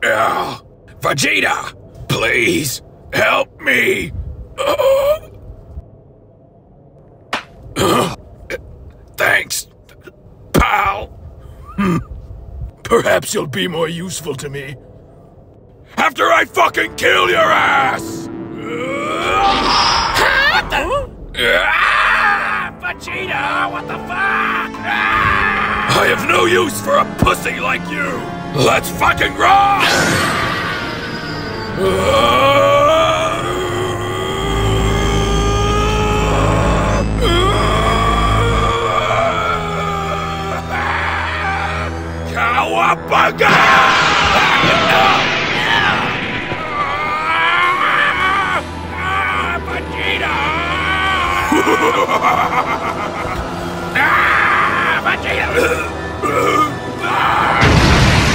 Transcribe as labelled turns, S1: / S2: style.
S1: Vegeta, please help me. Thanks, pal. Perhaps you'll be more useful to me after I fucking kill your ass! Vegeta, what the fuck? I have no use for a pussy like you! Let's fucking rock! Cowabunga! Vegeta! Vegeta!